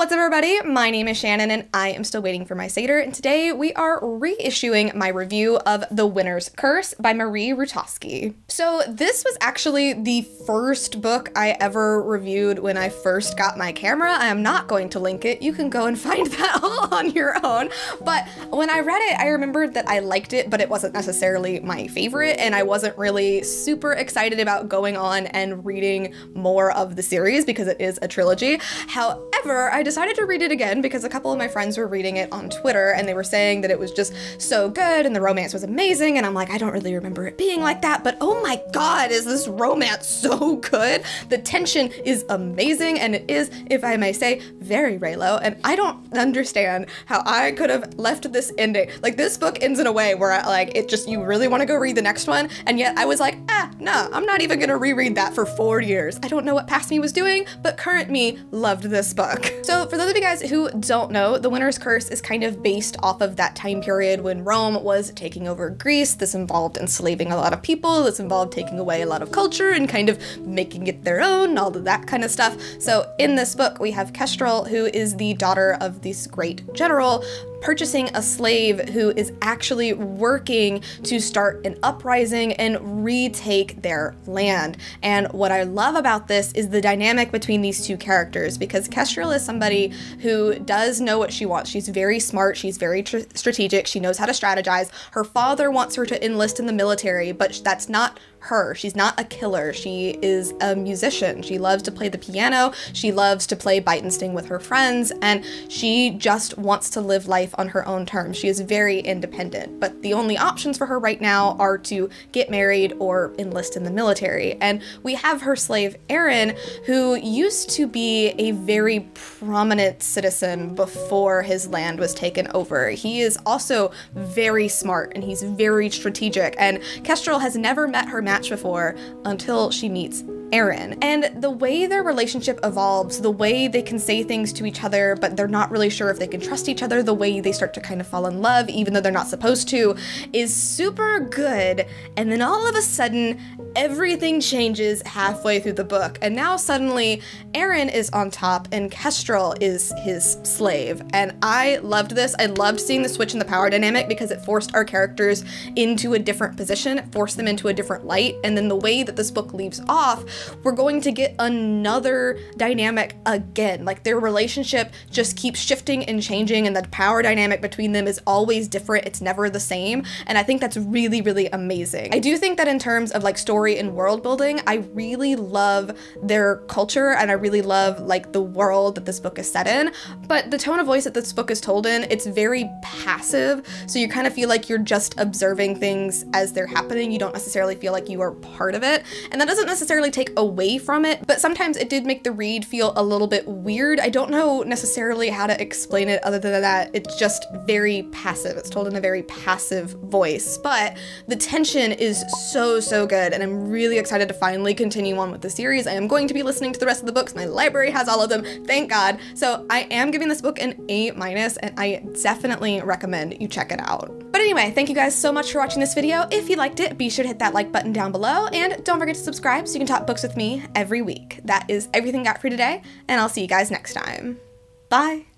What's up, everybody? My name is Shannon and I am still waiting for my Satyr, and today we are reissuing my review of The Winner's Curse by Marie Rutkoski. So this was actually the first book I ever reviewed when I first got my camera. I am not going to link it. You can go and find that all on your own. But when I read it, I remembered that I liked it, but it wasn't necessarily my favorite, and I wasn't really super excited about going on and reading more of the series because it is a trilogy. However, I decided to read it again because a couple of my friends were reading it on Twitter and they were saying that it was just so good and the romance was amazing, and I'm like, I don't really remember it being like that, but oh my god, is this romance so good? The tension is amazing, and it is, if I may say, very Raylo, and I don't understand how I could have left this ending. Like, this book ends in a way where you really want to go read the next one, and yet I was like, no, I'm not even gonna reread that for 4 years. I don't know what past me was doing, but current me loved this book. So for those of you guys who don't know, The Winner's Curse is kind of based off of that time period when Rome was taking over Greece. This involved enslaving a lot of people. This involved taking away a lot of culture and kind of making it their own, all of that kind of stuff. So in this book, we have Kestrel, who is the daughter of this great general, purchasing a slave who is actually working to start an uprising and retake their land. And what I love about this is the dynamic between these two characters, because Kestrel is somebody who does know what she wants. She's very smart, she's very strategic, she knows how to strategize. Her father wants her to enlist in the military, but that's not her. She's not a killer. She is a musician. She loves to play the piano. She loves to play bite and sting with her friends, and she just wants to live life on her own terms. She is very independent, but the only options for her right now are to get married or enlist in the military. And we have her slave Aaron, who used to be a very prominent citizen before his land was taken over. He is also very smart and he's very strategic, and Kestrel has never met her match before until she meets Aaron. And the way their relationship evolves, the way they can say things to each other, but they're not really sure if they can trust each other, the way they start to kind of fall in love, even though they're not supposed to, is super good. And then all of a sudden, everything changes halfway through the book. And now suddenly, Aaron is on top and Kestrel is his slave. And I loved this. I loved seeing the switch in the power dynamic because it forced our characters into a different position, it forced them into a different light. And then the way that this book leaves off, we're going to get another dynamic again. Like, their relationship just keeps shifting and changing, and the power dynamic between them is always different. It's never the same. And I think that's really, really amazing. I do think that in terms of like story and world building, I really love their culture and I really love like the world that this book is set in. But the tone of voice that this book is told in, it's very passive. So you kind of feel like you're just observing things as they're happening. You don't necessarily feel like you are part of it. And that doesn't necessarily take away from it, but sometimes it did make the read feel a little bit weird. I don't know necessarily how to explain it other than that it's just very passive. It's told in a very passive voice, but the tension is so, so good, and I'm really excited to finally continue on with the series. I am going to be listening to the rest of the books. My library has all of them, thank God. So I am giving this book an A-, and I definitely recommend you check it out. But anyway, thank you guys so much for watching this video. If you liked it, be sure to hit that like button down below, and don't forget to subscribe so you can talk books with me every week. That is everything I got for today, and I'll see you guys next time. Bye!